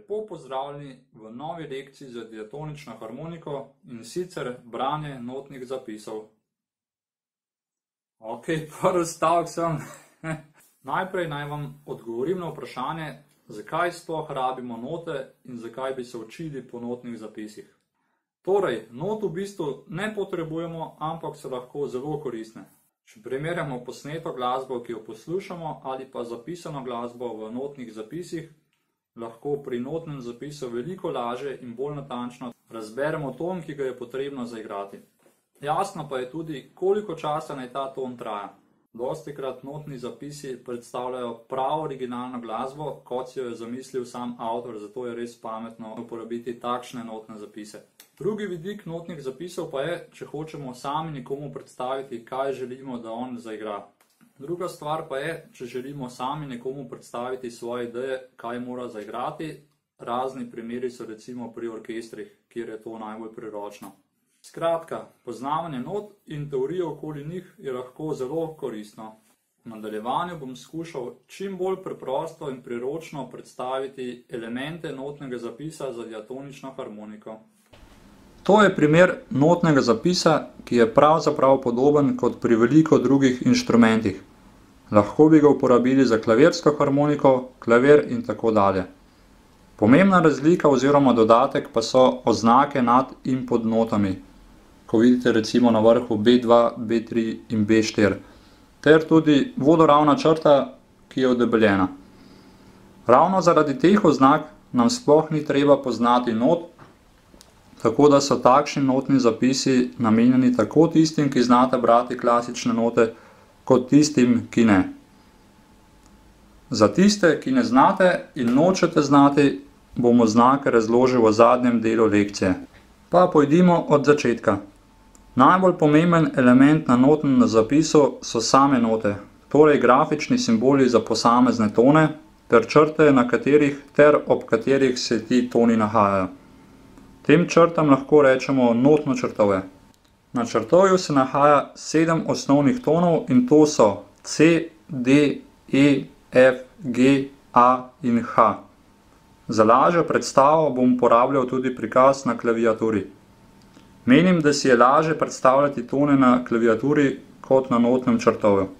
Lepo pozdravljeni v novi lekciji za diatonično harmoniko in sicer branje notnih zapisov. Ok, prvi stavek sem. Najprej naj vam odgovorim na vprašanje, zakaj sploh rabimo note in zakaj bi se učili po notnih zapisih. Torej, not v bistvu ne potrebujemo, ampak so lahko zelo koristne. Če primerjamo posneto glasbo, ki jo poslušamo, ali pa zapisano glasbo v notnih zapisih, lahko pri notnem zapisu veliko lažje in bolj natančno razberemo ton, ki ga je potrebno zaigrati. Jasno pa je tudi, koliko časa naj ta ton traja. Dostikrat notni zapisi predstavljajo prav originalno glasbo, kot si jo je zamislil sam avtor, zato je res pametno uporabiti takšne notne zapise. Drugi vidik notnih zapisov pa je, če hočemo sami nekomu predstaviti, kaj želimo, da on zaigra. Druga stvar pa je, če želimo sami nekomu predstaviti svoje ideje, kaj mora zaigrati. Razni primeri so recimo pri orkestrih, kjer je to najbolj priročno. Skratka, poznavanje not in teorije okoli njih je lahko zelo koristno. V nadaljevanju bom skušal čim bolj preprosto in priročno predstaviti elemente notnega zapisa za diatonično harmoniko. To je primer notnega zapisa, ki je pravzaprav podoben kot pri veliko drugih inštrumentih. Lahko bi ga uporabili za klavirsko harmoniko, klavir in tako dalje. Pomembna razlika oziroma dodatek pa so oznake nad in pod notami, ko vidite recimo na vrhu B2, B3 in B4, ter tudi vodoravna črta, ki je odebeljena. Ravno zaradi teh oznak nam sploh ni treba poznati not, tako da so takšni notni zapisi namenjeni tako tistim, ki znate brati klasične note, kot tistim, ki ne. Za tiste, ki ne znate in nočete znati, bom oznake razložil v zadnjem delu lekcije. Pa pojdimo od začetka. Najbolj pomemben element na notnem zapisu so same note, torej grafični simboli za posamezne tone, ter črte, na katerih ter ob katerih se ti toni nahajajo. Tem črtam lahko rečemo notno črtove. Na črtovju se nahaja 7 osnovnih tonov in to so C, D, E, F, G, A in H. Za lažjo predstavo bom uporabljal tudi prikaz na klaviaturi. Menim, da si je lažje predstavljati tone na klaviaturi kot na notnem črtovju.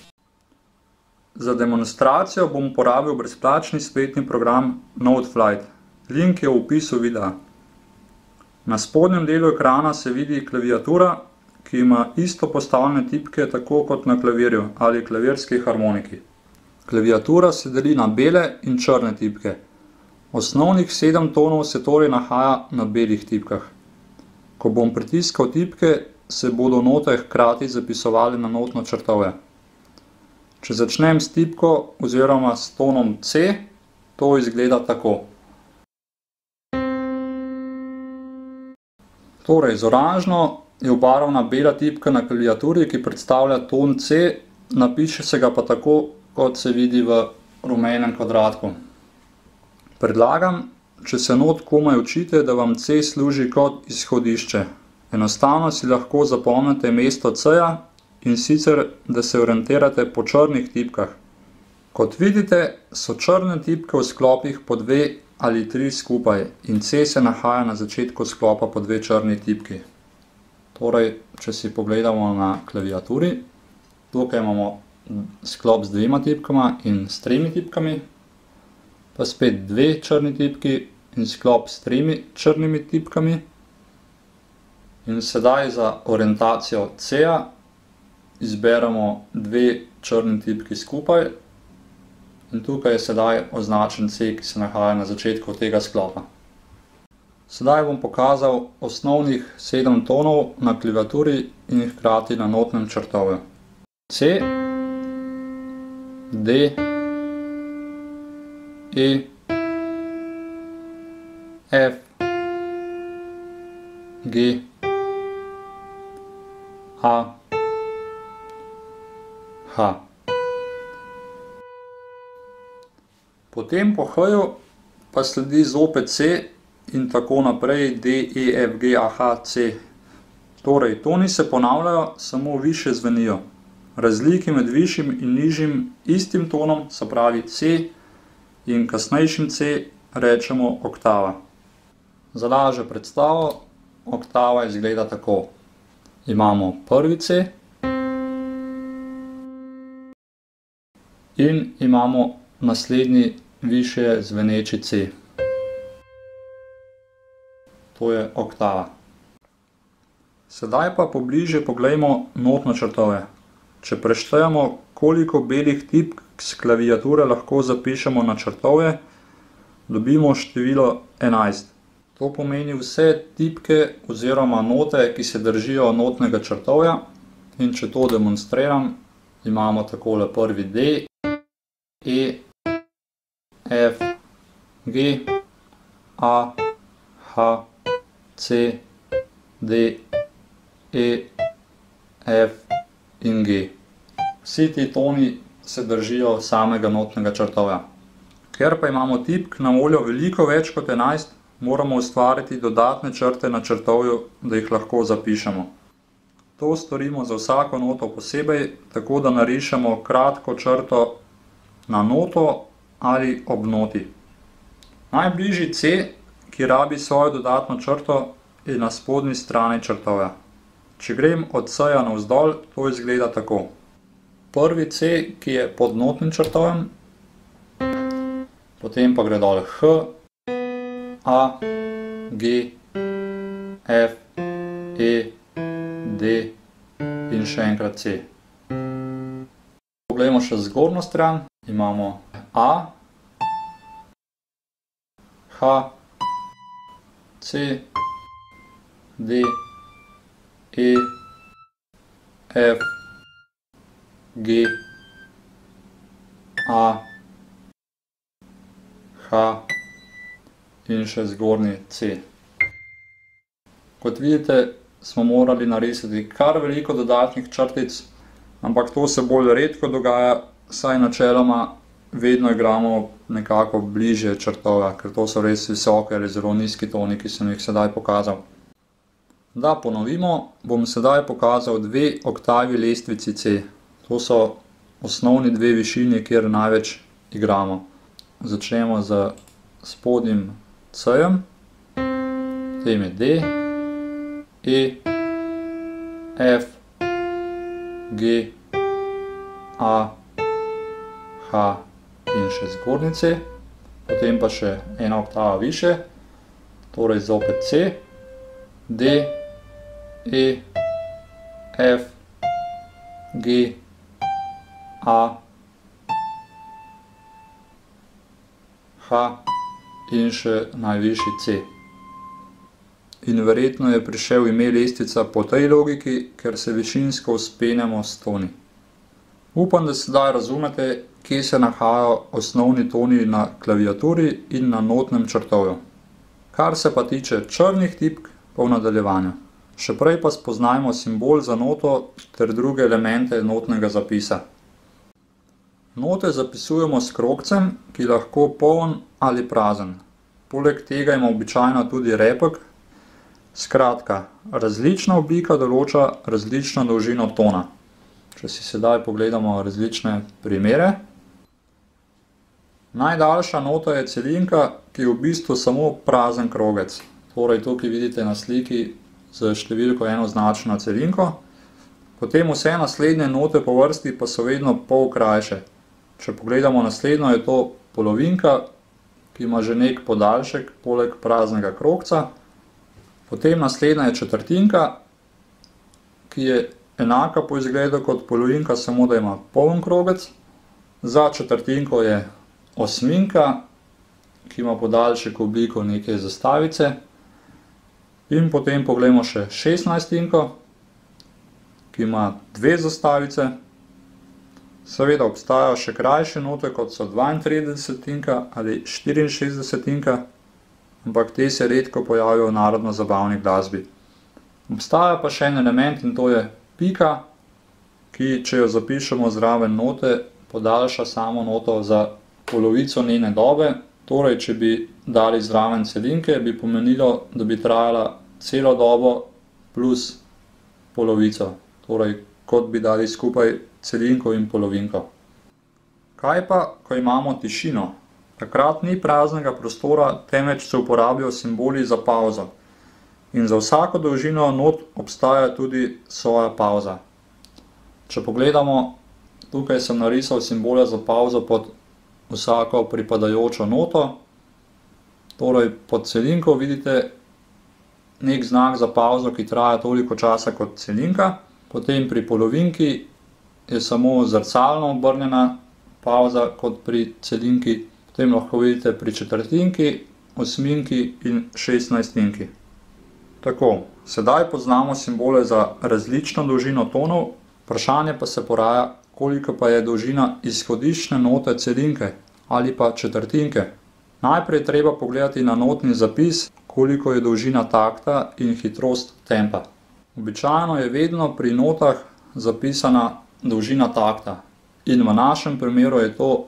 Za demonstracijo bom uporabil brezplačni spletni program Noteflight. Link je v opisu videa. Na spodnjem delu ekrana se vidi klaviatura, ki ima isto postavljene tipke tako kot na klavirju ali klavirski harmoniki. Klaviatura se deli na bele in črne tipke. Osnovnih 7 tonov se torej nahaja na belih tipkah. Ko bom pritiskal tipke, se bodo note hkrati zapisovali na notno črtove. Če začnem s tipko oziroma s tonom C, to izgleda tako. Torej, z oranžno je obarvana bela tipka na klaviaturi, ki predstavlja ton C, napiše se ga pa tako, kot se vidi v rumenem kvadratku. Predlagam, če se not komaj učite, da vam C služi kot izhodišče. Enostavno si lahko zapomnite mesto C-ja in sicer, da se orientirate po črnih tipkah. Kot vidite, so črne tipke v sklopih po 2 ali 3 skupaj in C se nahaja na začetku sklopa po 2 črni tipki. Torej, če si pogledamo na klaviaturi, tukaj imamo sklop z 2 tipkama in s 3 tipkami, pa spet 2 črni tipki in sklop s 3 črnimi tipkami. In sedaj za orientacijo C-ja izberemo 2 črni tipki skupaj. In tukaj je sedaj označen C, ki se nahaja na začetku tega sklopa. Sedaj bom pokazal osnovnih 7 tonov na klaviaturi in hkrati na notnem črtovju. C, D, E, F, G, A, H. Potem po H-ju pa sledi zopet C in tako naprej D, E, F, G, A, H, C. Torej, toni se ponavljajo, samo više zvenijo. Razlike med višjim in nižjim istim tonom, se pravi C, in kasnejšim C rečemo oktava. Za lažjo predstavo, oktava izgleda tako. Imamo prvi C in imamo naslednji višje zveneči C. To je oktava. Sedaj pa pobliže poglejmo notno črtovje. Če preštejemo, koliko belih tipk s klaviature lahko zapišemo na črtovje, dobimo število 11. To pomeni vse tipke oziroma note, ki se držijo notnega črtovja. In če to demonstriram, imamo takole prvi D, E, F, G, A, H, C, D, E, F in G. Vsi ti toni se držijo samega notnega črtovja. Ker pa imamo tipk na voljo veliko več kot 11, moramo ustvariti dodatne črte na črtovju, da jih lahko zapišemo. To storimo za vsako noto posebej, tako da narišemo kratko črto na noto ali ob noti. Najbližji C, ki rabi svojo dodatno črto, je na spodnji strani črtovja. Če grem od C-ja navzdol, to izgleda tako. Prvi C, ki je pod notnim črtovjem, potem pa gre dol H, A, G, F, E, D in še enkrat C. Poglejmo še zgornjo stran. Imamo A, H, C, D, E, F, G, A, H in še zgornji C. Kot vidite, smo morali narisati kar veliko dodatnih črtic, ampak to se bolj redko dogaja, saj načeloma vedno igramo nekako bližje črtovja, ker to so res visoke ali zelo nizki toni, ki sem jih sedaj pokazal. Da ponovimo, bom sedaj pokazal dve oktavi lestvici C. To so osnovni dve višini, kjer največ igramo. Začnemo z spodnjim C-jem, potem je D, E, F, G, A, H in še zgornji C, potem pa še ena oktava više, torej zopet C, D, E, F, G, A, H in še najvišji C. In verjetno je prišel ime lestvica po tej logiki, ker se višinsko vzpenjamo s toni. Upam, da sedaj razumete, kje se nahajajo osnovni toni na klaviaturi in na notnem črtovju. Kar se pa tiče črnih tipk, pa v nadaljevanju. Še prej pa spoznajmo simbol za noto ter druge elemente notnega zapisa. Note zapisujemo s krogcem, ki je lahko poln ali prazen. Poleg tega ima običajno tudi repek. Skratka, različna oblika določa različno dolžino tona. Če si sedaj pogledamo različne primere. Najdaljša nota je celinka, ki je v bistvu samo prazen krogec. Torej tukaj vidite na sliki z številko 1 označeno celinko. Potem vse naslednje note po vrsti pa so vedno pol krajše. Če pogledamo naslednjo, je to polovinka, ki ima že nek podaljšek poleg praznega krogca. Potem naslednja je četrtinka, ki je enaka po izgledu kot polovinka, samo da ima poln krogec. Za četrtinko je osminka, ki ima podaljšek obliko neke zastavice. In potem poglejmo še šestnajstinko, ki ima dve zastavice. Seveda obstajajo še krajše note, kot so 32-tinka ali 64-tinka, ampak te se redko pojavijo v narodno-zabavni glasbi. Obstaja pa še en element in to je pika, ki, če jo zapišemo zraven note, podaljša samo noto za polovico njene dobe. Torej, če bi dali zraven celinke, bi pomenilo, da bi trajala celo dobo plus polovico. Torej, kot bi dali skupaj celinko in polovinko. Kaj pa, ko imamo tišino? Takrat ni praznega prostora, temveč se uporabljajo simboli za pavzo. In za vsako dolžino not obstaja tudi svoja pavza. Če pogledamo, tukaj sem narisal simbole za pavzo pod vsako pripadajočo noto. Torej pod celinko vidite nek znak za pavzo, ki traja toliko časa kot celinka. Potem pri polovinki je samo zrcalno obrnjena pavza kot pri celinki. Potem lahko vidite pri četrtinki, osminki in šestnajstinki. Tako, sedaj poznamo simbole za različno dolžino tonov, vprašanje pa se poraja, koliko pa je dolžina izhodiščne note celinke ali pa četrtinke. Najprej treba pogledati na notni zapis, koliko je dolžina takta in hitrost tempa. Običajno je vedno pri notah zapisana dolžina takta in v našem primeru je to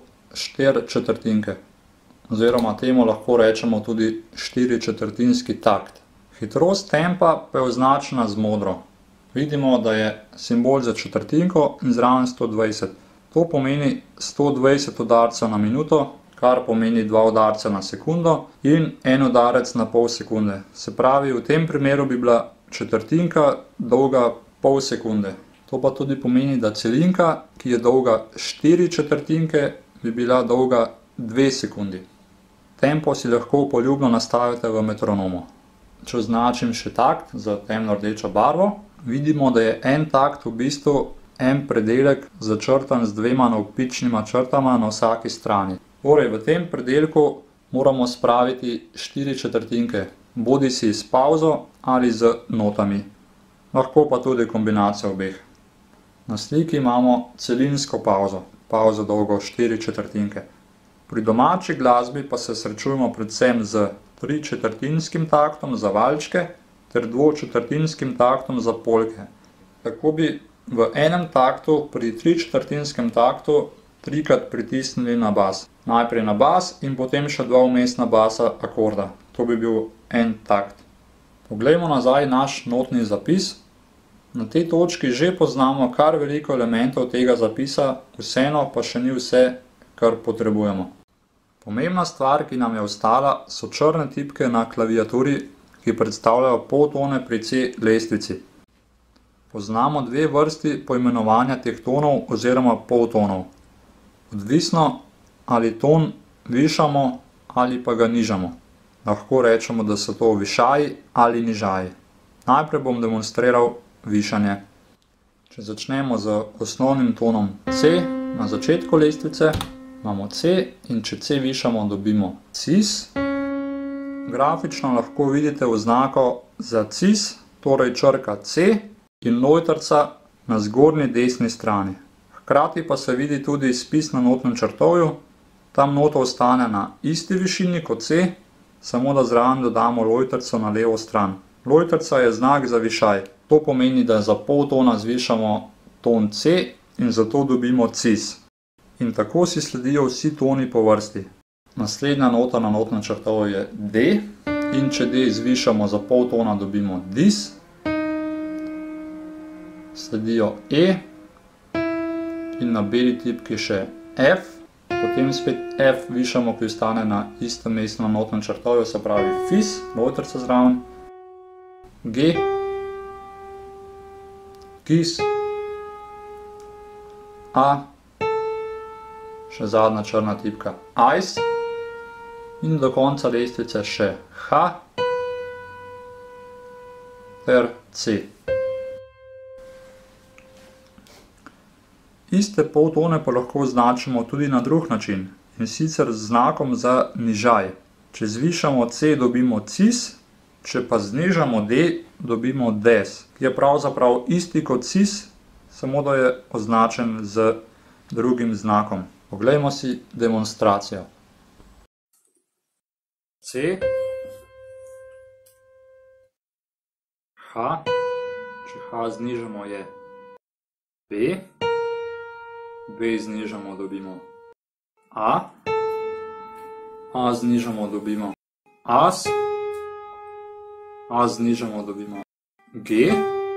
4 četrtinke. Oziroma temu lahko rečemo tudi 4-četrtinski takt. Hitrost tempa pa je označena z modro. Vidimo, da je simbol za četrtinko in zraven 120. To pomeni 120 udarcev na minuto, kar pomeni 2 udarca na sekundo in 1 udarec na pol sekunde. Se pravi, v tem primeru bi bila četrtinka dolga pol sekunde. To pa tudi pomeni, da celinka, ki je dolga 4 četrtinke, bi bila dolga 2 sekundi. Tempo si lahko poljubno nastavite v metronomu. Če označim še takt za temno rdečo barvo, vidimo, da je en takt v bistvu en predelek začrtan z 2 navpičnima črtama na vsaki strani. Torej, v tem predelku moramo spraviti 4 četrtinke, bodisi s pavzo ali z notami. Lahko pa tudi kombinacijo obeh. Na sliki imamo celinsko pavzo, pavzo dolgo 4 četrtinke. Pri domači glasbi pa se srečujemo predvsem z 3-četrtinskim taktom za valčke ter 2-četrtinskim taktom za polke. Tako bi v enem taktu pri 3-četrtinskem taktu 3-krat pritisnili na bas. Najprej na bas in potem še 2 vmesna basa akorda. To bi bil en takt. Poglejmo nazaj naš notni zapis. Na tej točki že poznamo kar veliko elementov tega zapisa, vseeno pa še ni vse, kar potrebujemo. Pomembna stvar, ki nam je ostala, so črne tipke na klaviaturi, ki predstavljajo poltone pri C lestvici. Poznamo 2 vrsti poimenovanja teh tonov oziroma poltonov. Odvisno, ali ton višamo ali pa ga nižamo. Lahko rečemo, da so to višaji ali nižaji. Najprej bom demonstriral višanje. Če začnemo z osnovnim tonom C na začetku lestvice, imamo C in če C višamo, dobimo cis. Grafično lahko vidite oznako za cis, torej črka C in lojtrca na zgornji desni strani. Hkrati pa se vidi tudi spis na notnem črtovju. Tam nota ostane na isti višini kot C, samo da zraven dodamo lojtrco na levo stran. Lojtrca je znak za višaj. To pomeni, da za pol tona zvišamo ton C in zato dobimo cis. In tako si sledijo vsi toni po vrsti. Naslednja nota na notnem črtovju je D in če D zvišamo za pol tona, dobimo dis. Sledijo E in na beli tipki še F. Potem spet F višamo, ki ostane na istem mestu na notnem črtovju, se pravi fis, lojtrca zraven. G, kis, A, še zadnja črna tipka ice in do konca lestvice še H ter C. Iste poltone pa lahko označimo tudi na drug način, in sicer z znakom za nižaj. Če zvišamo C, dobimo cis, če pa znižamo D, dobimo des, ki je pravzaprav isti kot cis, samo da je označen z drugim znakom. Poglejmo si demonstracijo. C, H, če H znižamo je B, B znižamo dobimo A, A znižamo dobimo As, A znižamo dobimo G,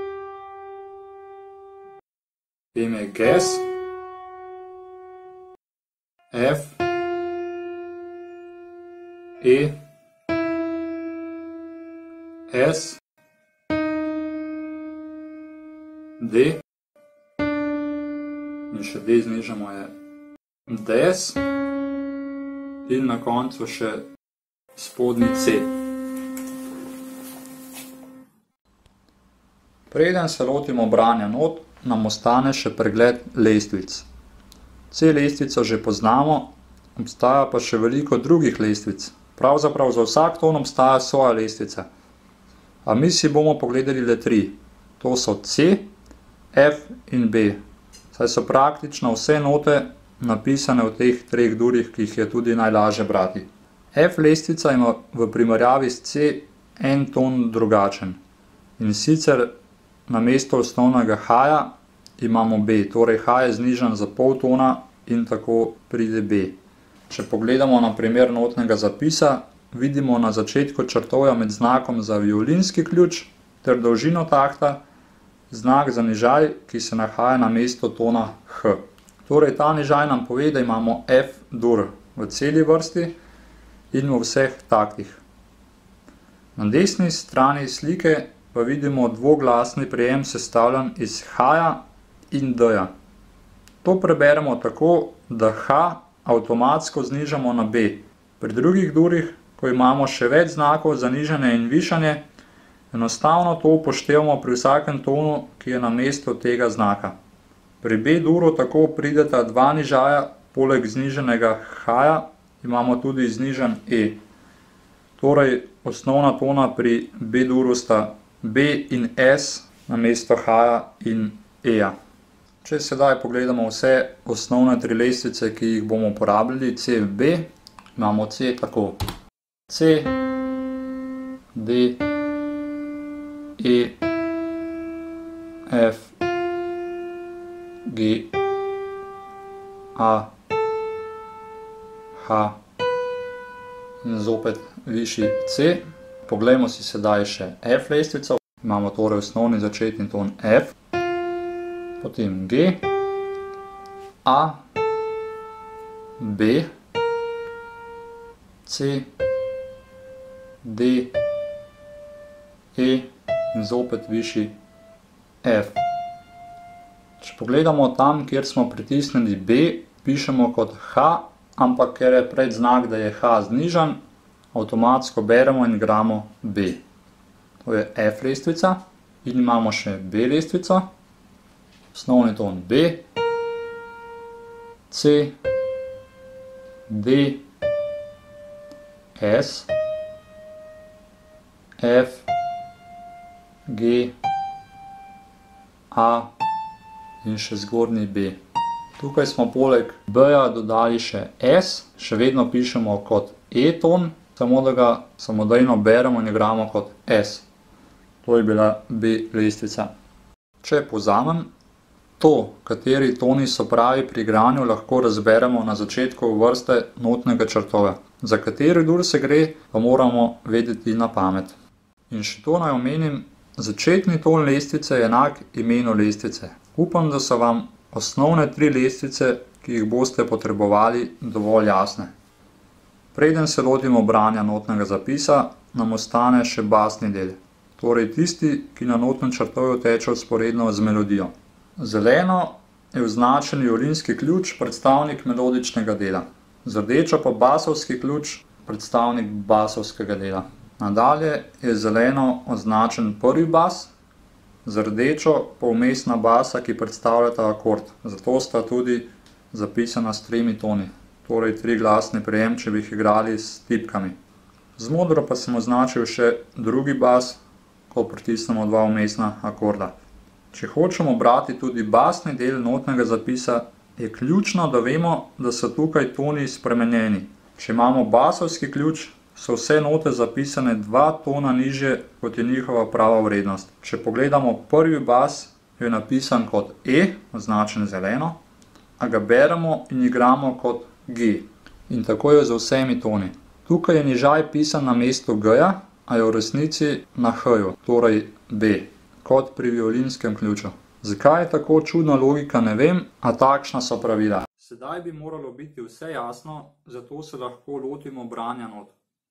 potem je ges, F, E, S, D in še D znižamo je Des in na koncu še spodnji C. Preden se lotimo branja not, nam ostane še pregled lestvic. C lestvico že poznamo, obstaja pa še veliko drugih lestvic. Pravzaprav za vsak ton obstaja svoja lestvica. A mi si bomo pogledali le 3. To so C, F in B. Saj so praktično vse note napisane v teh 3 durih, ki jih je tudi najlažje brati. F lestvica ima v primerjavi s C en ton drugačen. In sicer namesto osnovnega H-ja imamo B, torej H je znižan za pol tona in tako pride B. Če pogledamo na primer notnega zapisa, vidimo na začetku črtovja med znakom za violinski ključ ter dolžino takta znak za nižaj, ki se nahaja na mesto tona H. Torej ta nižaj nam pove, da imamo F dur v celi vrsti in v vseh taktih. Na desni strani slike pa vidimo dvoglasni prijem sestavljen iz H-ja in D-ja. To preberemo tako, da H avtomatsko znižamo na B. Pri drugih durih, ko imamo še več znakov za nižanje in višanje, enostavno to upoštevamo pri vsakem tonu, ki je na mestu tega znaka. Pri B duru tako prideta 2 nižaja, poleg znižanega H-ja imamo tudi znižan E. Torej, osnovna tona pri B duru sta B in S na mesto H-ja in E-ja. Če sedaj pogledamo vse osnovne 3 lestvice, ki jih bomo uporabljali, C v B, imamo C tako. C, D, E, F, G, A, H in zopet višji C. Poglejmo si sedaj še F lestvico. Imamo torej osnovni začetni ton F, potem G, A, B, C, D, E in zopet višji F. Če pogledamo tam, kjer smo pritisnili B, pišemo kot H, ampak ker je predznak, da je H znižan, avtomatsko beremo in igramo B. To je F lestvica in imamo še B lestvico. Osnovni ton B, C, D, S, F, G, A in še zgornji B. Tukaj smo poleg B-ja dodali še S, še vedno pišemo kot E-ton, samo da ga samodejno beremo in igramo kot S. To je bila B lestvica. Če povzamem, to, kateri toni so pravi pri igranju, lahko razberemo na začetku vrste notnega črtovja. Za kateri dur se gre, pa moramo vedeti na pamet. In še to naj omenim, začetni ton lestvice je enak imenu lestvice. Upam, da so vam osnovne 3 lestvice, ki jih boste potrebovali, dovolj jasne. Preden se lotimo branja notnega zapisa, nam ostane še basni del. Torej tisti, ki na notnem črtovju teče vzporedno z melodijo. Zeleno je označen violinski ključ, predstavnik melodičnega dela. Z rdečo pa basovski ključ, predstavnik basovskega dela. Nadalje je zeleno označen prvi bas, z rdečo pa vmesna basa, ki predstavljata akord. Zato sta tudi zapisana s 3 toni. Torej 3 glasni prijem, če bi jih igrali s tipkami. Z modro pa sem označil še drugi bas, ko pritisnemo 2 vmesna akorda. Če hočemo brati tudi basni del notnega zapisa, je ključno, da vemo, da so tukaj toni spremenjeni. Če imamo basovski ključ, so vse note zapisane 2 tona nižje, kot je njihova prava vrednost. Če pogledamo prvi bas, je napisan kot E, označen zeleno, a ga beremo in igramo kot G. In tako je z vsemi toni. Tukaj je nižaj pisan na mestu G-ja, a je v resnici na H-ju, torej B. Kot pri violinskem ključu. Zakaj je tako čudna logika, ne vem, a takšna so pravila. Sedaj bi moralo biti vse jasno, zato se lahko lotimo branja not.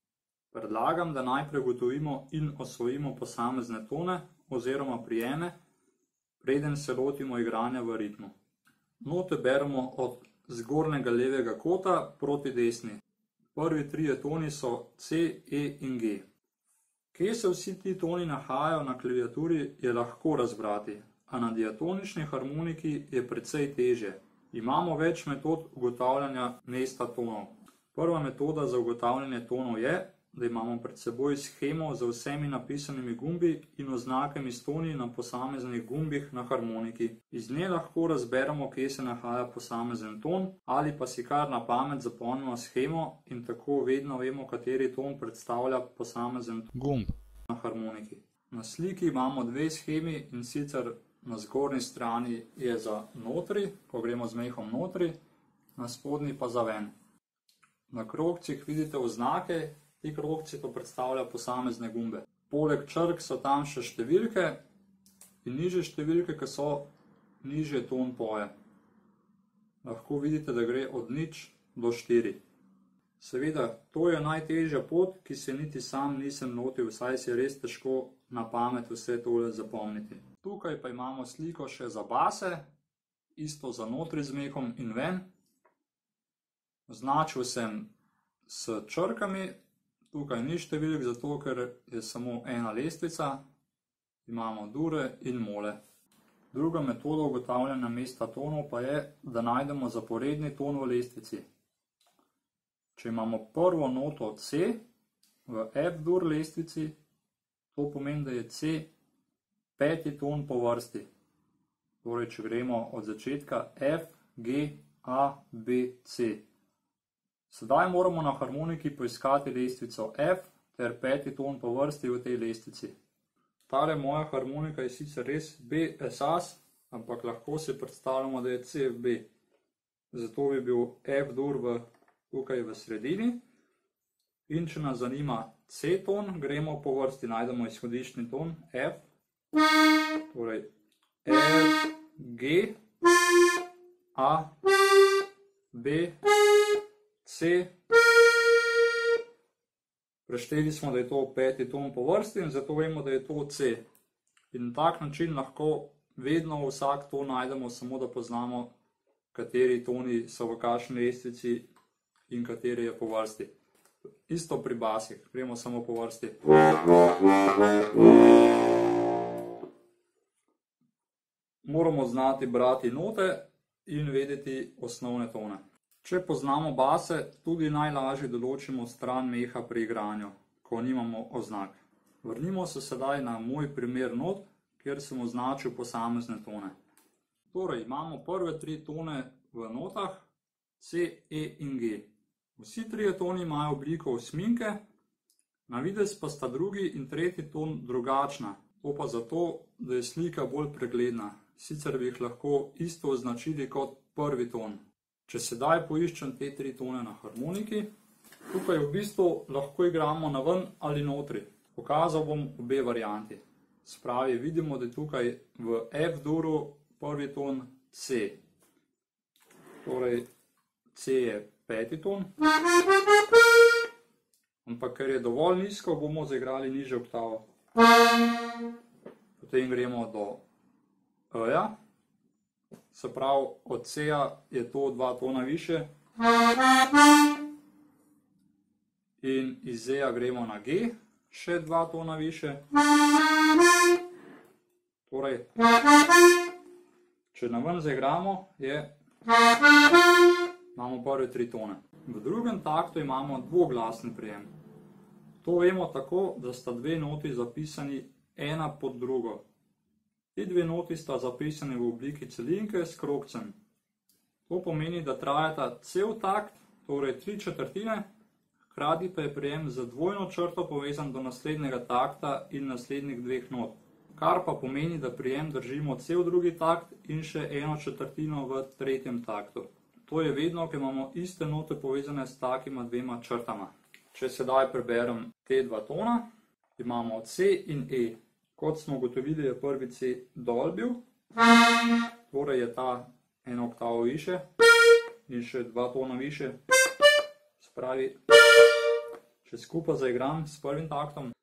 Predlagam, da najprej ugotovimo in osvojimo posamezne tone oziroma prijeme, preden se lotimo igranja v ritmu. Note beremo od zgornjega levega kota proti desni. Prvi trije toni so C, E in G. Kje se vsi ti toni nahajajo na klaviaturi, je lahko razbrati, a na diatonični harmoniki je precej težje. Imamo več metod ugotavljanja mesta tonov. Prva metoda za ugotavljanje tonov je, da imamo pred seboj shemo z vsemi napisanimi gumbi in oznakami s toni na posameznih gumbih na harmoniki. Iz nje lahko razberemo, kje se nahaja posamezen ton, ali pa si kar na pamet zapomnimo shemo in tako vedno vemo, kateri ton predstavlja posamezen gumb na harmoniki. Na sliki imamo dve shemi, in sicer na zgornji strani je za notri, ko gremo z mehom notri, na spodnji pa za ven. Na krogcih vidite oznake. Ti krogci to predstavlja posamezne gumbe. Poleg črk so tam še številke in nižje številke, ki so nižje ton poje. Lahko vidite, da gre od 0 do 4. Seveda, to je najtežja pot, ki se niti sam nisem lotil, saj si res težko na pamet vse tole zapomniti. Tukaj pa imamo sliko še za base, isto za notri z mehom in ven. Označil sem s črkami. Tukaj ni številk, zato ker je samo ena lestvica, imamo dure in mole. Druga metoda ugotavljanja mesta tonov pa je, da najdemo zaporedni ton v lestvici. Če imamo prvo noto C v F-dur lestvici, to pomeni, da je C peti ton po vrsti. Torej, če gremo od začetka F, G, A, B, C. Sedaj moramo na harmoniki poiskati lestvico F ter peti ton po vrsti v tej lestvici. Tale moja harmonika je sicer res B esas, ampak lahko si predstavljamo, da je C v B. Zato bi bil F-dur tukaj v sredini. In če nas zanima C ton, gremo po vrsti, najdemo izhodiščni ton F. Torej F, G, A, B, C. Prešteli smo, da je to peti ton po vrsti in zato vemo, da je to C. In na tak način lahko vedno vsak ton najdemo, samo da poznamo, kateri toni so v kakšni lestvici in kateri je po vrsti. Isto pri basih, gremo samo po vrsti. Moramo znati brati note in vedeti osnovne tone. Če poznamo base, tudi najlažje določimo stran meha pri igranju, ko nimamo oznak. Vrnimo se sedaj na moj primer not, kjer sem označil posamezne tone. Torej, imamo prve tri tone v notah C, E in G. Vsi trije toni imajo obliko osminke, na videz pa sta drugi in tretji ton drugačna. To pa zato, da je slika bolj pregledna. Sicer bi jih lahko isto označili kot prvi ton. Če sedaj poiščem te tri tone na harmoniki, tukaj v bistvu lahko igramo na ven ali notri. Pokazal bom obe varianti. Spravi, vidimo, da je tukaj v F-duru prvi ton C. Torej, C je peti ton. Ampak ker je dovolj nizko, bomo zaigrali nižjo oktavo. Potem gremo do E-ja. Se pravi, od C-ja je to 2 tona više. In iz E-ja gremo na G, še 2 tona više. Torej, če na ven zaigramo, imamo prve 3 tone. V drugem taktu imamo dvoglasni prijem. To vemo tako, da sta dve noti zapisani ena pod drugo. Ti dve noti sta zapisani v obliki celinke s krogcem. To pomeni, da trajata cel takt, torej 3/4, hkrati pa je prijem z dvojno črto povezan do naslednjega takta in naslednjih dveh not. Kar pa pomeni, da prijem držimo cel drugi takt in še 1/4 v tretjem taktu. To je vedno, ker imamo iste note povezane s takima dvema črtama. Če sedaj preberem te dva tona, imamo C in E. Kot smo ugotovili, je prvi C dol bil, torej je ta eno oktavo više in še 2 tona više. Spravi, Če skupaj zaigram s prvim taktom.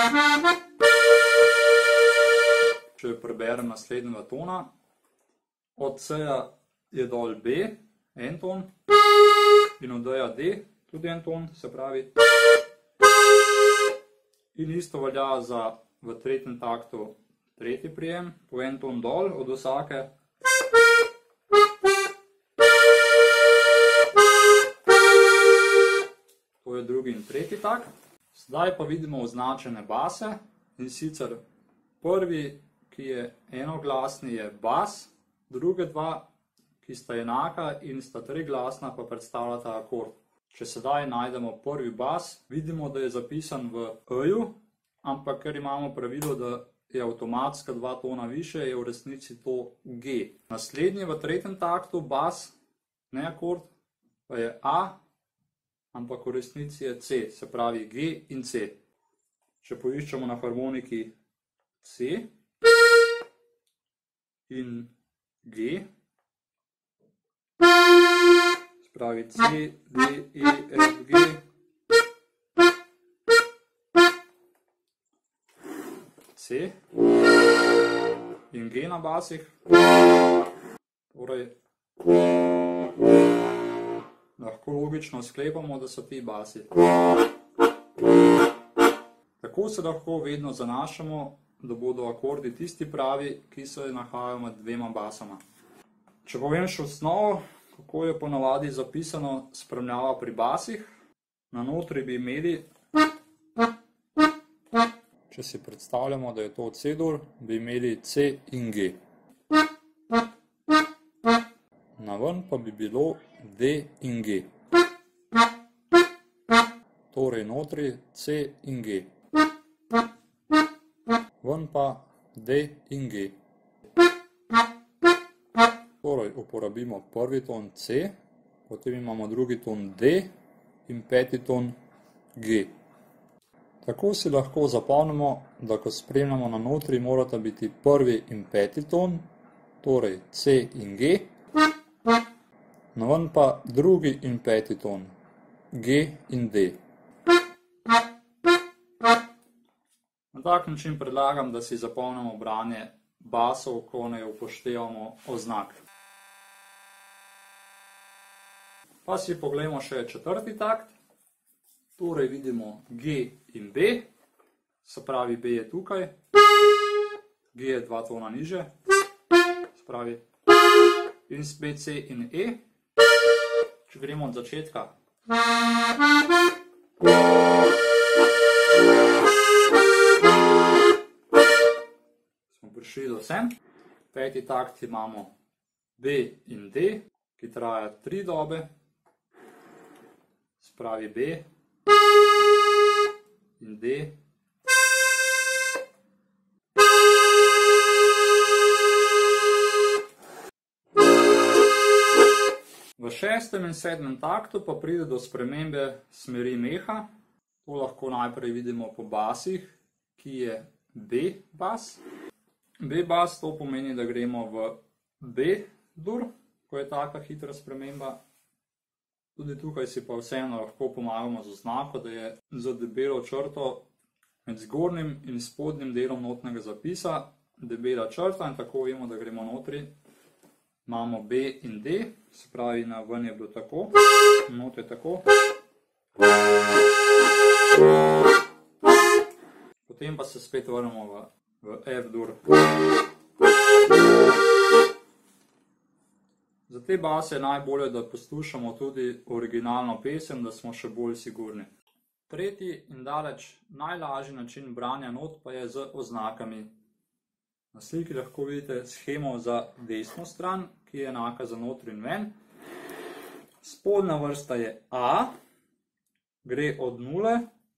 Če preberem naslednjega tona, od C-ja je dol B, en ton, in od D-ja D, tudi en ton, se pravi. In isto velja za v tretjem taktu tretji prijem, po en ton dol od vsake. To je drugi in tretji takt. Zdaj pa vidimo označene base, in sicer prvi, ki je enoglasni, je bas, druge dva, ki sta enaka in sta triglasna, pa predstavljata akord. Če sedaj najdemo prvi bas, vidimo, da je zapisan v E-ju, ampak ker imamo pravilo, da je avtomatska 2 tona više, je v resnici to G. Naslednji v tretjem taktu bas, ne akord, pa je A, ampak v resnici je C, se pravi G in C. Če poiščemo na harmoniki C in G, se pravi C, D, E, F, G, C in G na basih, torej lahko logično sklepamo, da so ti basi. Tako se lahko vedno zanašamo, da bodo akordi tisti pravi, ki se nahajajo med dvema basama. Če povem še osnovo, kako je ponavadi zapisano spremljava pri basih, na notri bi imeli, če si predstavljamo, da je to C-dur, bi imeli C in G. Naven pa bi bilo D in G. Torej notri C in G. Ven pa D in G. Torej uporabimo prvi ton C, potem imamo drugi ton D in peti ton G. Tako si lahko zapomnimo, da ko spremljamo na notri, morata biti prvi in peti ton, torej C in G, naven pa drugi in peti ton, G in D. Na tak način predlagam, da si zapomnimo branje basov, ko ne upoštevamo oznak. Pa si pogledamo še četrti takt. Torej vidimo G in B, se pravi B je tukaj, G je 2 tona niže, se pravi, in spet C in E. Če gremo od začetka. Smo prišli do sem. Peti takt imamo B in D, ki traja 3 dobe, se pravi B in D. V šestem in sedmem taktu pa pride do spremembe smeri meha. To lahko najprej vidimo po basih, ki je B bas. B bas to pomeni, da gremo v B dur, ko je taka hitra sprememba. Tudi tukaj si pa vseeno lahko pomagamo z oznako, da je za debelo črto med zgornjim in spodnjim delom notnega zapisa debela črta in tako vemo, da gremo notri. Imamo B in D, se pravi na ven je bilo tako, not je tako. Potem pa se spet vrnemo v F dur. Za te base je najbolje, da poslušamo tudi originalno pesem, da smo še bolj sigurni. Tretji in daleč najlažji način branja not pa je z oznakami. Na sliki lahko vidite shemo za desno stran, ki je enaka za notri in ven. Spodnja vrsta je A, gre od 0,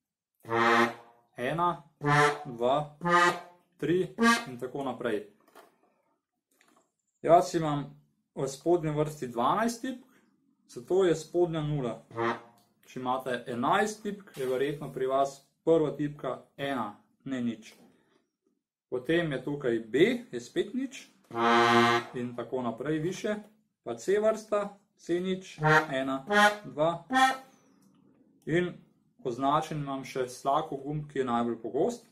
1, 2, 3 in tako naprej. Jaz imam v spodnji vrsti 12 tipk, zato je spodnja 0. Če imate 11 tipk, je verjetno pri vas prva tipka 1, ne nič. Potem je tukaj B, je spet nič in tako naprej više, pa C vrsta, C nič, 1, 2 in označen imam še slako gumb, ki je najbolj pogost.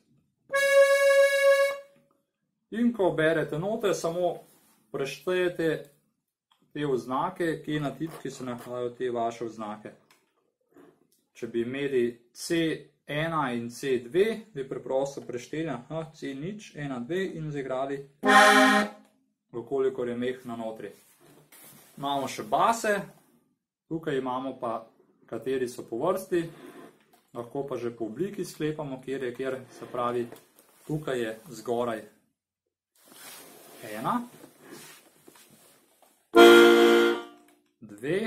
In ko berete note, samo preštejete te oznake, kje na tipki se nahajajo te vaše oznake. Če bi imeli C1 in C2, bi preprosto prešteli C0, 1, 2 in zaigrali, vkolikor je mehna notri. Imamo še base, tukaj imamo pa, kateri so po vrsti, lahko pa že po obliki sklepamo, kjer je kjer, se pravi, tukaj je zgoraj 1, 2,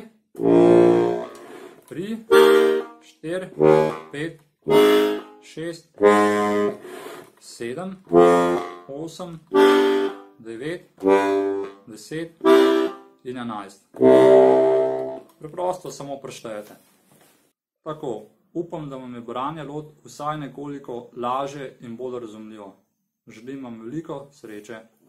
3, 4, 5, 6, 7, 8, 9, 10 in 11. Preprosto samo preštejete. Tako, upam, da vam je branje not vsaj nekoliko lažje in bolj razumljivo. Želim vam veliko sreče.